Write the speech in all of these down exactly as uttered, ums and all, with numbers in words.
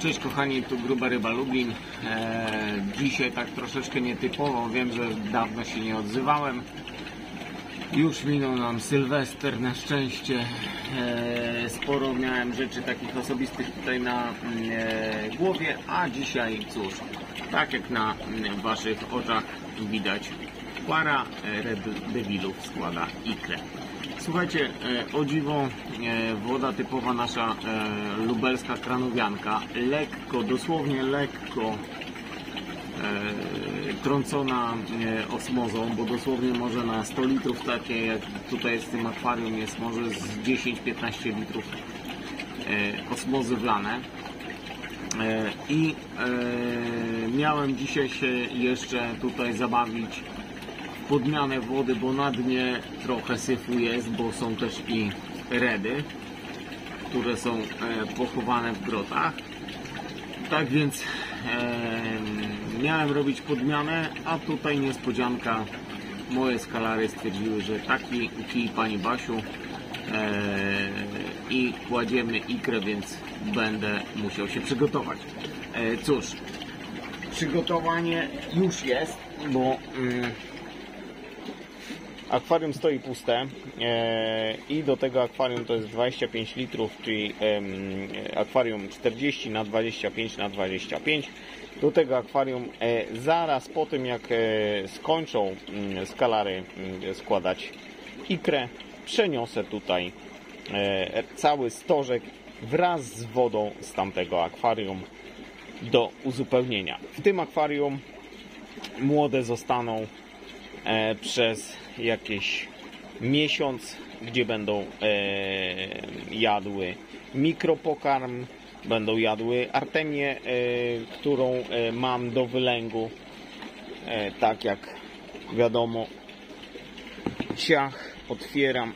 Cześć kochani, tu Gruba Ryba Lublin. Eee, dzisiaj tak troszeczkę nietypowo, wiem, że dawno się nie odzywałem. Już minął nam Sylwester na szczęście. Eee, sporo miałem rzeczy takich osobistych tutaj na e, głowie, a dzisiaj cóż, tak jak na waszych oczach widać, para Red Devilów składa ikrę. Słuchajcie, o dziwo, woda typowa nasza e, lubelska kranowianka, lekko, dosłownie lekko e, trącona e, osmozą, bo dosłownie może na sto litrów, takie jak tutaj jest w tym akwarium, jest może z dziesięć do piętnastu litrów e, osmozy wlane. E, I e, miałem dzisiaj się jeszcze tutaj zabawić podmianę wody, bo na dnie trochę syfu jest, bo są też i redy, które są e, pochowane w grotach. Tak więc e, miałem robić podmianę, a tutaj niespodzianka, moje skalary stwierdziły, że taki kij pani Basiu, e, i kładziemy ikrę, więc będę musiał się przygotować. E, cóż, przygotowanie już jest, bo mm, akwarium stoi puste e, i do tego akwarium to jest dwadzieścia pięć litrów, czyli e, akwarium czterdzieści na dwadzieścia pięć na dwadzieścia pięć. Do tego akwarium e, zaraz po tym jak e, skończą e, skalary e, składać ikrę, przeniosę tutaj e, cały stożek wraz z wodą z tamtego akwarium do uzupełnienia. W tym akwarium młode zostaną e, przez jakieś miesiąc, gdzie będą e, jadły mikropokarm, będą jadły artemię, e, którą e, mam do wylęgu, e, tak jak wiadomo. Ciach, otwieram,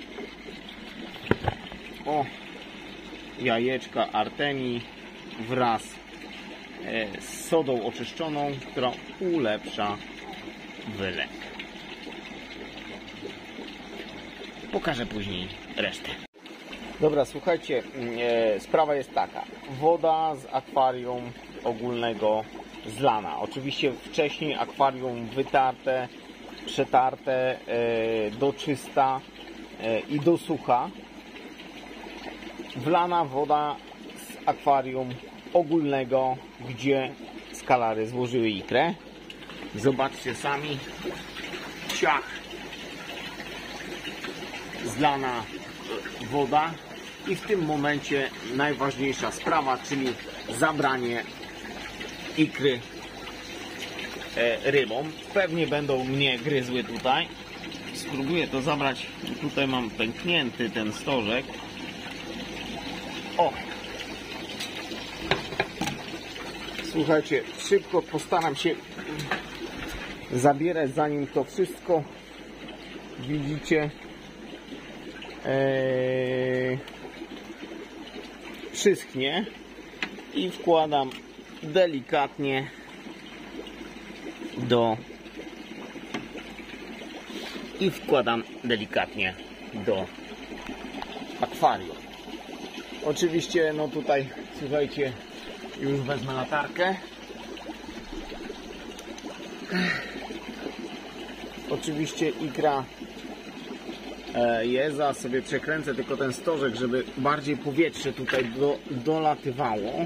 o, jajeczka artemii wraz e, z sodą oczyszczoną, która ulepsza wylęg. Pokażę później resztę. Dobra, słuchajcie, e, sprawa jest taka. Woda z akwarium ogólnego zlana. Oczywiście wcześniej akwarium wytarte, przetarte e, do czysta e, i do sucha. Wlana woda z akwarium ogólnego, gdzie skalary złożyły ikrę. Zobaczcie sami. Ciach. Zlana woda i w tym momencie najważniejsza sprawa, czyli zabranie ikry e, rybom. Pewnie będą mnie gryzły tutaj. Spróbuję to zabrać. Tutaj mam pęknięty ten stożek. O! Słuchajcie, szybko postaram się zabierać, zanim to wszystko, widzicie, Eee, przyschnie, i wkładam delikatnie do i wkładam delikatnie do akwarium. Oczywiście, no tutaj, słuchajcie, już wezmę latarkę. Oczywiście ikra jest, a sobie przekręcę tylko ten stożek, żeby bardziej powietrze tutaj do, dolatywało.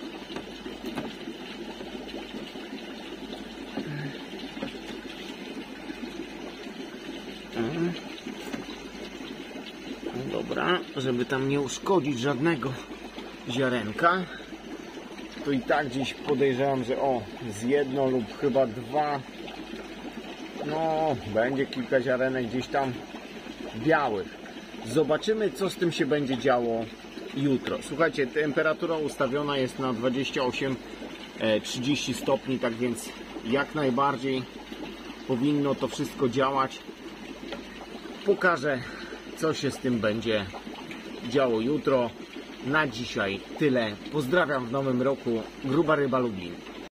Dobra, żeby tam nie uszkodzić żadnego ziarenka. To i tak gdzieś podejrzewam, że o, z jedno lub chyba dwa, no będzie kilka ziarenek gdzieś tam białych. Zobaczymy, co z tym się będzie działo jutro. Słuchajcie, temperatura ustawiona jest na dwadzieścia osiem do trzydziestu stopni, tak więc jak najbardziej powinno to wszystko działać. Pokażę, co się z tym będzie działo jutro. Na dzisiaj tyle. Pozdrawiam w nowym roku. Gruba Ryba Lublin.